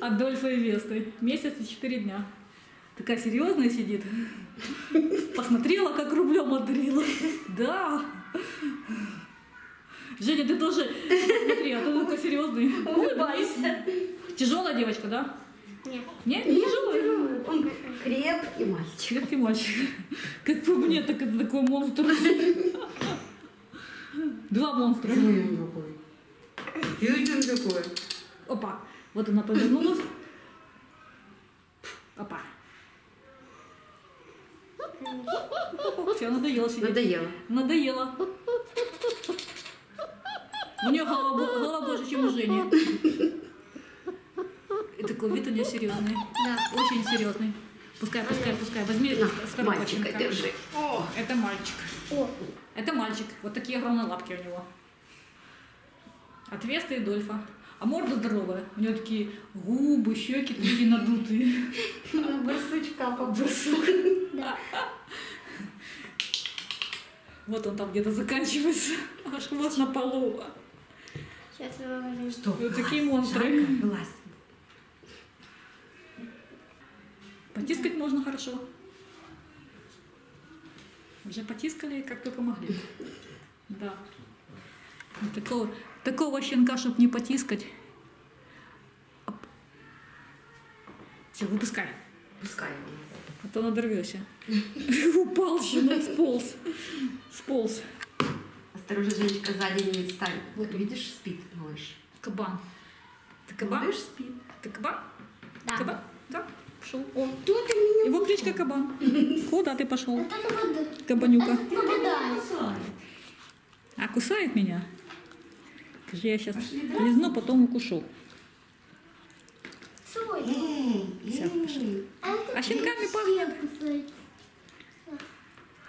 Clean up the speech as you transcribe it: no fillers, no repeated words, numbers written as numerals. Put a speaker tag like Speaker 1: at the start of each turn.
Speaker 1: Адольфа и Весты. Месяц и 4 дня. Такая серьезная сидит. Посмотрела, как рублем одарила. Да. Женя, ты тоже смотри, а ты такой серьезный.
Speaker 2: Улыбайся.
Speaker 1: Тяжелая девочка, да?
Speaker 2: Нет.
Speaker 1: Нет, не тяжелая.
Speaker 2: Он крепкий мальчик.
Speaker 1: Крепкий мальчик. Как по мне, так это такой монстр. Два монстра.
Speaker 3: Ты такой.
Speaker 1: Опа. Вот она повернулась. Опа. Все, надоело сидеть.
Speaker 3: Надоело.
Speaker 1: Надоело. У нее голова больше, чем у Жени. И такой вид у нее серьезный.
Speaker 2: Да.
Speaker 1: Очень серьезный. Пускай. Возьми второго
Speaker 3: Мальчика
Speaker 1: щенка.
Speaker 3: держи.
Speaker 1: О, это мальчик.
Speaker 2: О,
Speaker 1: Это мальчик. Вот такие огромные лапки у него. От Весты и Дольфа. А морда здоровая. У него такие губы, щеки такие надутые.
Speaker 2: барсучка
Speaker 1: Барсук.
Speaker 2: Да.
Speaker 1: Вот он там где-то заканчивается. Аж хвост на полу.
Speaker 2: Сейчас его возьму.
Speaker 3: Что?
Speaker 1: Вот такие монстры.
Speaker 3: Власть.
Speaker 1: Потискать можно хорошо. Уже потискали, как только могли. Да. Такого щенка, чтобы не потискать. Все, выпускай.
Speaker 3: Пускай.
Speaker 1: А то надорвешься. Упал щенок, сполз.
Speaker 3: Осторожно, Женечка, сзади не встань. Вот видишь, спит малыш.
Speaker 1: Кабан. Ты кабан?
Speaker 3: Малыш спит.
Speaker 1: Ты кабан?
Speaker 2: Да.
Speaker 1: Кабан? Да, пошел. О,
Speaker 2: Тут у меня
Speaker 1: его кличка Кабан. Куда ты пошел?
Speaker 2: вот это вот
Speaker 1: Кабанюка.
Speaker 2: попадается.
Speaker 1: А кусает меня? Скажи, я сейчас лизну, потом укушу.
Speaker 2: Цой.
Speaker 1: Все, пошли. А щенками пахнет.